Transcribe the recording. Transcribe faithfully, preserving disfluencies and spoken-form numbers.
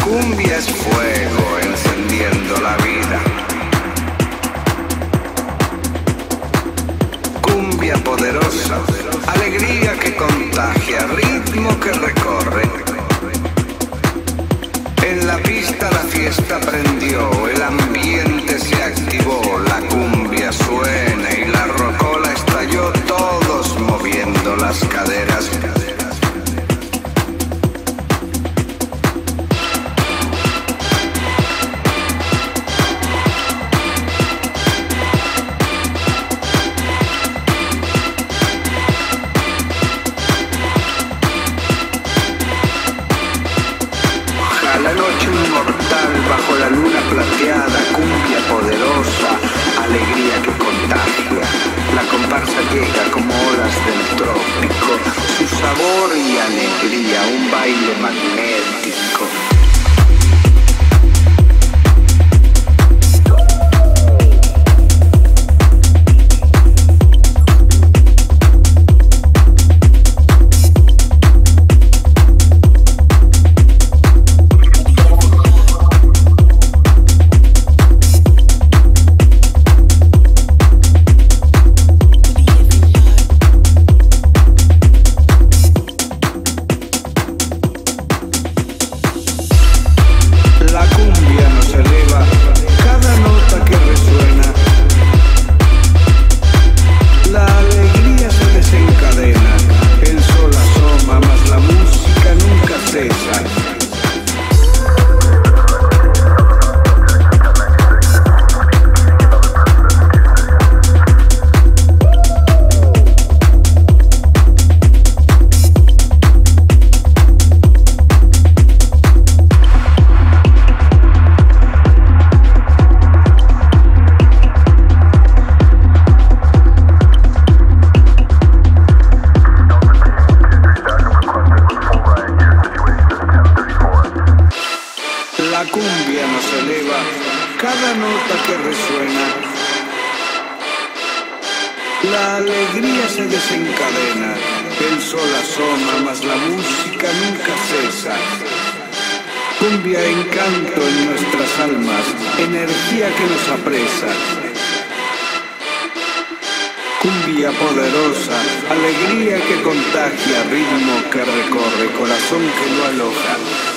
cumbia es fuego encendiendo la vida. Cumbia poderosa, alegría que contagia, ritmo que recorre. En la pista la fiesta prendió, el ambiente se activó, la cumbia suena y la rocola estalló, todos moviendo las caderas. La noche inmortal bajo la luna plateada, cumbia poderosa, alegría que contagia. La comparsa llega como olas del trópico, su sabor y alegría, un baile magnético. La cumbia nos eleva, cada nota que resuena. La alegría se desencadena, el sol asoma, mas la música nunca cesa. Cumbia, encanto en nuestras almas, energía que nos apresa. Cumbia poderosa, alegría que contagia, ritmo que recorre, corazón que lo aloja.